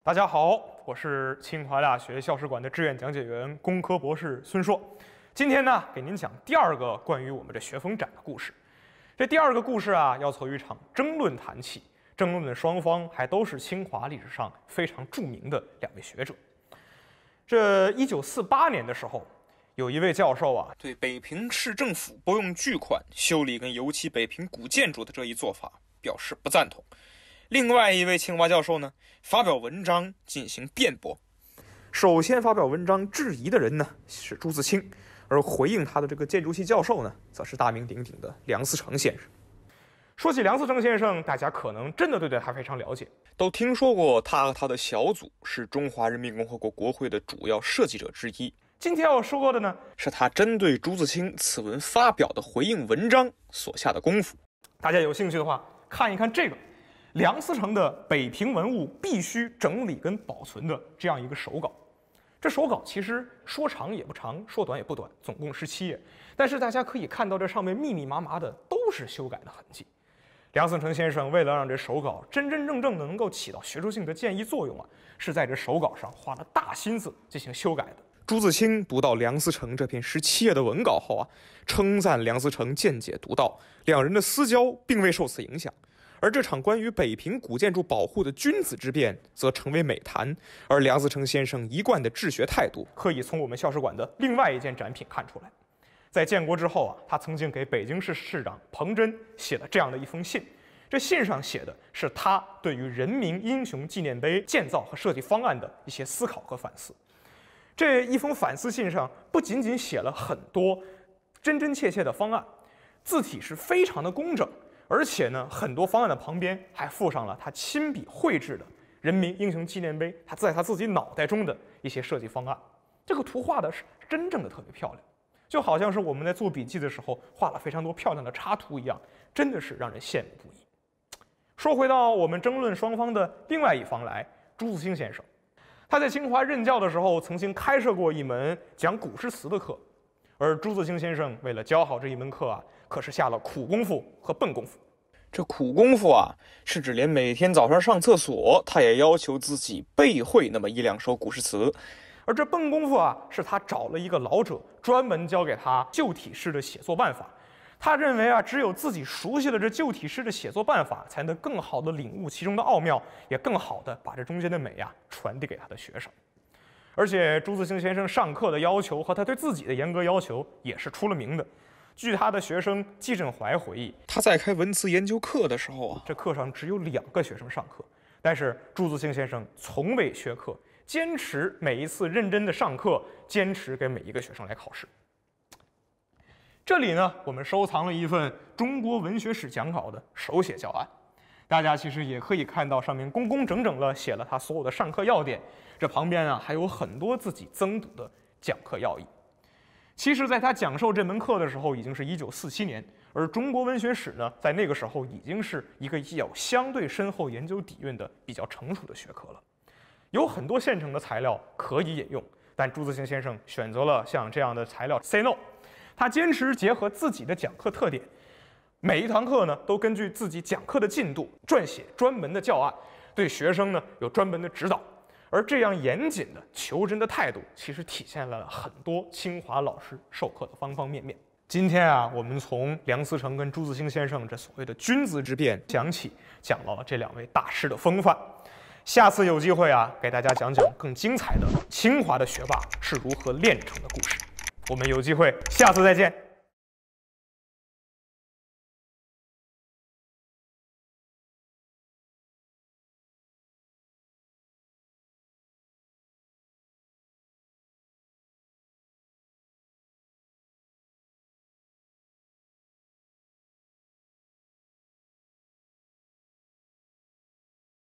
大家好，我是清华大学校史馆的志愿讲解员、工科博士孙硕。今天呢，给您讲第二个关于我们这学风展的故事。这第二个故事啊，要从一场争论谈起。争论的双方还都是清华历史上非常著名的两位学者。这1948年的时候，有一位教授啊， 对北平市政府拨用巨款修理跟油漆北平古建筑的这一做法表示不赞同。另外一位清华教授呢，发表文章进行辩驳。 首先发表文章质疑的人呢是朱自清，而回应他的这个建筑系教授呢，则是大名鼎鼎的梁思成先生。说起梁思成先生，大家可能真的对他非常了解， 都听说过他和他的小组是中华人民共和国国会的主要设计者之一。 今天要说的呢， 是他针对朱自清此文发表的回应文章所下的功夫。 大家有兴趣的话，看一看这个梁思成的北平文物必须整理跟保存的这样一个手稿。这手稿其实说长也不长，说短也不短，总共17页。但是大家可以看到，这上面密密麻麻的都是修改的痕迹。梁思成先生为了让这手稿真真正正的能够起到学术性的建议作用啊，是在这手稿上花了大心思进行修改的。朱自清读到梁思成这篇17页的文稿后啊，称赞梁思成见解独到，两人的私交并未受此影响。而这场关于北平古建筑保护的君子之辩则成为美谈，而梁思成先生一贯的治学态度可以从我们校史馆的另外一件展品看出来。在建国之后啊，他曾经给北京市市长彭真写了这样的一封信，这信上写的是他对于人民英雄纪念碑建造和设计方案的一些思考和反思。这一封反思信上不仅仅写了很多真真切切的方案，字体是非常的工整，而且呢，很多方案的旁边还附上了他亲笔绘制的人民英雄纪念碑他在他自己脑袋中的一些设计方案。这个图画的是真正的特别漂亮，就好像是我们在做笔记的时候画了非常多漂亮的插图一样，真的是让人羡慕不已。说回到我们争论双方的另外一方来，朱自清先生，他在清华任教的时候曾经开设过一门讲古诗词的课，而朱自清先生为了教好这一门课啊，可是下了苦功夫和笨功夫。 这苦功夫啊，是指连每天早上上厕所，他也要求自己背会那么1、2首古诗词。 而这笨功夫啊，是他找了一个老者，专门教给他旧体诗的写作办法。他认为啊，只有自己熟悉了这旧体诗的写作办法，才能更好的领悟其中的奥妙，也更好的把这中间的美啊传递给他的学生。而且朱自清先生上课的要求和他对自己的严格要求也是出了名的。据他的学生季振怀回忆， 他在开文词研究课的时候啊， 这课上只有2个学生上课，但是朱自清先生从未缺课，坚持每一次认真的上课，坚持给每一个学生来考试。这里呢，我们收藏了一份中国文学史讲稿的手写教案，大家其实也可以看到上面工工整整了写了他所有的上课要点，这旁边啊还有很多自己增补的讲课要义。其实在他讲授这门课的时候已经是1947年，而中国文学史呢，在那个时候已经是一个有相对深厚研究底蕴的比较成熟的学科了，有很多现成的材料可以引用，但朱自清先生选择了像这样的材料 say no。他坚持结合自己的讲课特点，每一堂课呢都根据自己讲课的进度撰写专门的教案，对学生呢有专门的指导。而这样严谨的求真的态度，其实体现了很多清华老师授课的方方面面。今天啊，我们从梁思成跟朱自清先生这所谓的君子之辩讲起，讲到了这2位大师的风范。下次有机会啊，给大家讲讲更精彩的清华的学霸是如何炼成的故事。我们有机会下次再见。